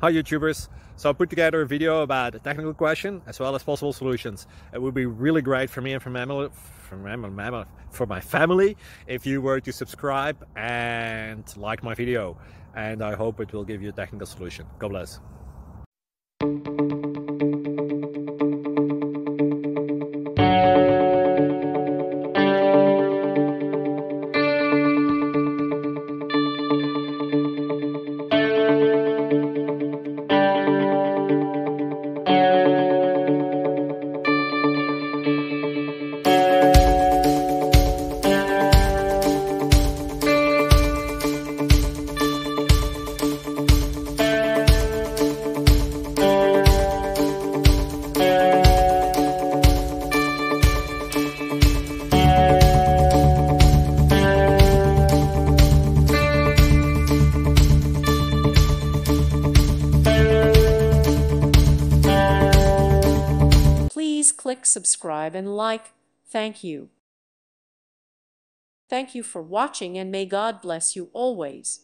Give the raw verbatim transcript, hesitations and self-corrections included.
Hi YouTubers! So I put together a video about a technical question as well as possible solutions. It would be really great for me and for, mammal, for, mammal, for my family if you were to subscribe and like my video. And I hope it will give you a technical solution. God bless. Please click subscribe and like. Thank you. Thank you for watching, and may God bless you always.